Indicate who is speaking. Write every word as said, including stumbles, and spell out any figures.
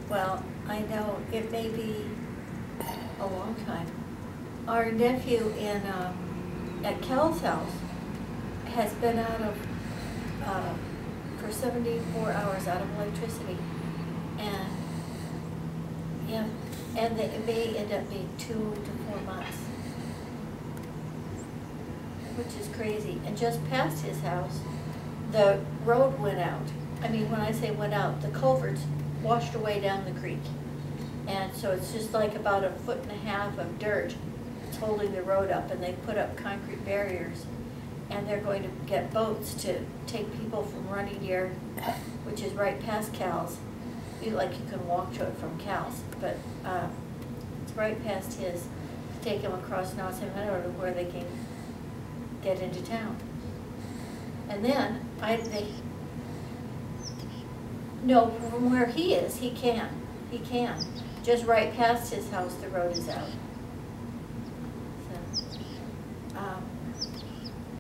Speaker 1: Well, I know it may be a long time. Our nephew in, um, at Cal's house has been out of, uh, for seventy-four hours out of electricity. And, yeah, and they- it may end up being two to four months. Which is crazy. And just past his house, the road went out. I mean, when I say went out, the culverts washed away down the creek. And so it's just like about a foot and a half of dirt. It's holding the road up, and they put up concrete barriers. And they're going to get boats to take people from running near, which is right past Cal's. You, like you can walk to it from Cal's, but uh, it's right past his. To take them across Nauset Meadow to where they can get into town. And then I think, no, from where he is, he can. He can. Just right past his house, the road is out.